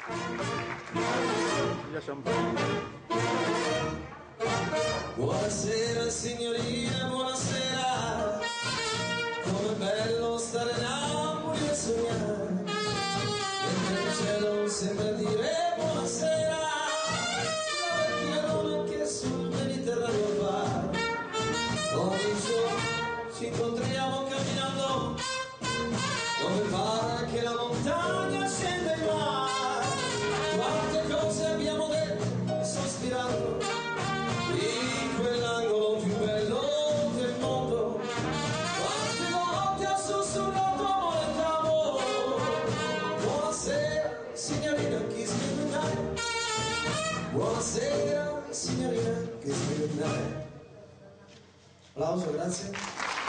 Via Champagne. Buonasera signorina, buonasera. Com'è bello stare in Napoli e sognare, mentre il cielo sembra dire buonasera. La vecchia luna che sul Mediterraneo va. Ogni giorno ci incontriamo camminando, dove pare che la montagna scende in mare. Quante cose abbiamo detto e sospirato in quell'angolo più bello del mondo. Quante volte ha sussurrato amore d'amore. Buonasera signorina, kiss me goodnight. Buonasera signorina, kiss me goodnight. Applauso, grazie.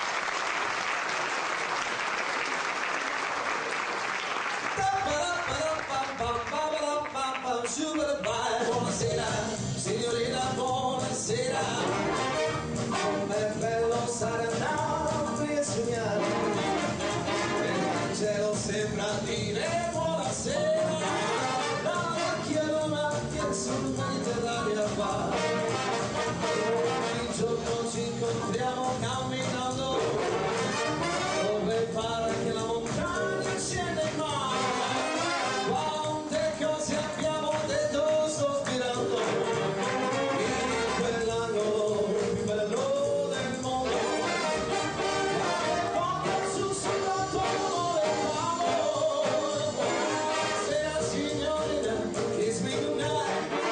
Buonasera, signorina, buonasera. Com'è bello stare a Napoli e sognare, mentre il cielo sembra dire buonasera. La vecchia luna che sul Mediterraneo va. Ogni giorno ci incontriamo camminando, dove pare che la montagna scende in mare. Quante cose abbiamo detto sospirando in quell'angolo più bello del mondo. Quante volte ho sussurrato amore d'amore. Buonasera signorina, kiss me goodnight.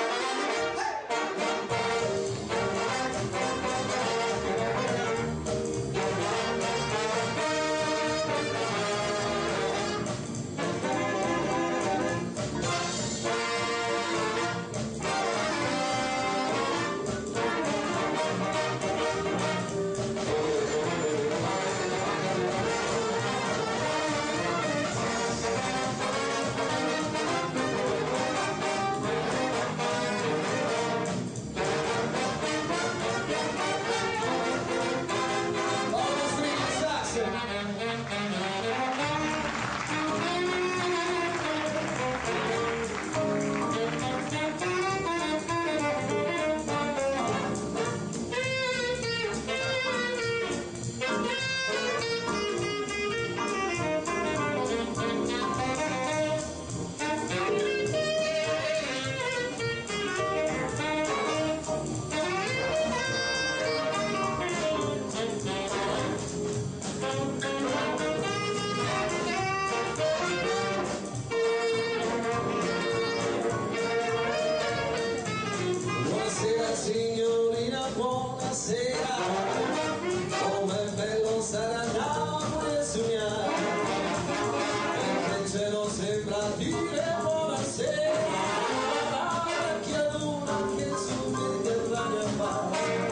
Buonasera signorina, buonasera. Com'è bello stare a Napoli e sognare, mentre il cielo sembra dire buonasera. La vecchia luna che sul Mediterraneo va.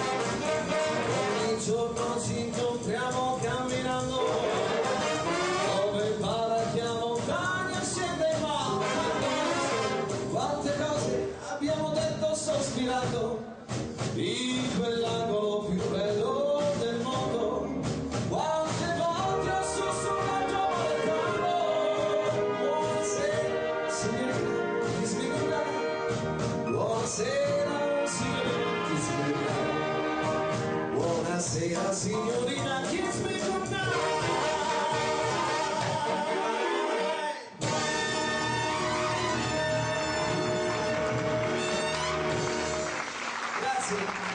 Ogni giorno ci incontriamo camminando, dove pare che la montagna scende in mare. Quante cose abbiamo detto sospirato in quell'angolo più bello del mondo. Quante volte ho sussurrato amore d'amore. Buonasera signorina, kiss me goodnight. Buonasera signorina, kiss me goodnight. Buonasera signorina, kiss me goodnight. Grazie.